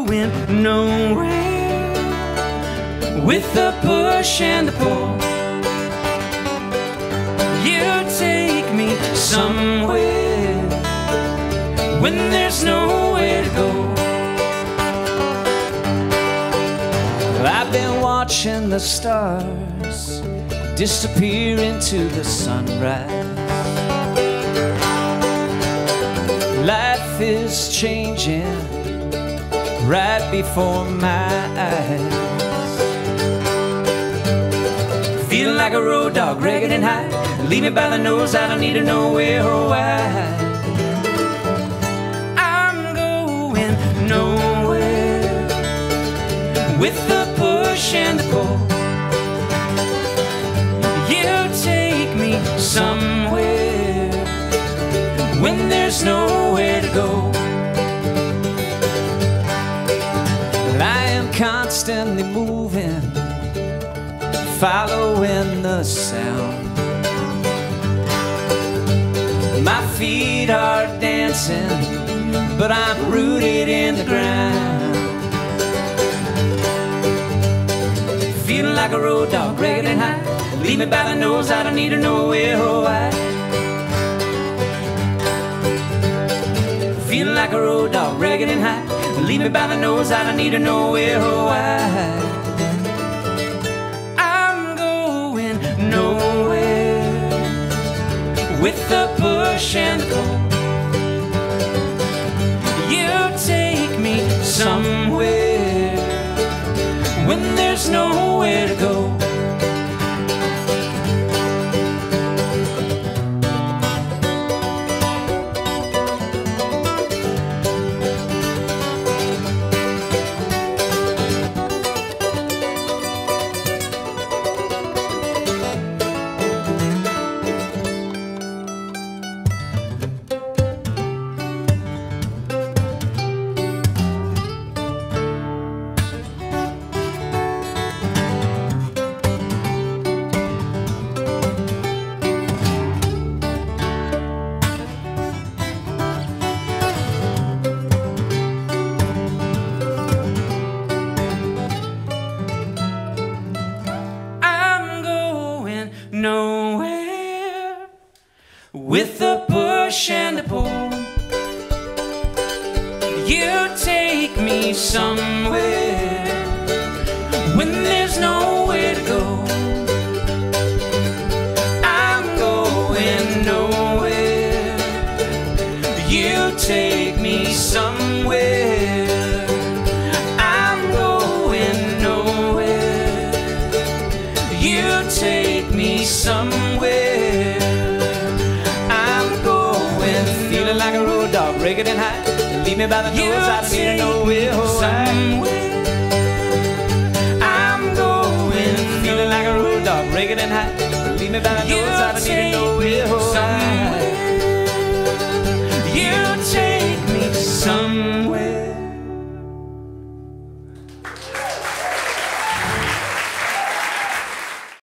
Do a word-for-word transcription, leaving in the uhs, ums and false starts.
going nowhere with the push and the pull. You take me somewhere when there's nowhere to go. I've been watching the stars disappear into the sunrise. Life is changing right before my eyes. Feeling like a road dog, ragged and high. Leave me by the nose, I don't need to know where or why. I'm going nowhere with the push and the pull. You take me somewhere when there's nowhere to go. Well, I am constantly moving, following the sound. My feet are dancing, but I'm rooted in the ground. Feeling like a road dog, ragged and high. Leave me by the nose, I don't need to know where or why. Feeling like a road dog, ragged and high. Leave me by the nose, I don't need to know where or why. I'm going nowhere with the push and the pull. You take me somewhere when there's nowhere to go. Nowhere with the push and the pull. You take me somewhere when there's nowhere to go. I'm going nowhere. You take me somewhere. I'm going nowhere. You take me somewhere. I'm going, feeling like a road dog, ragged and high. Leave me by the nose, I don't need to know where or why.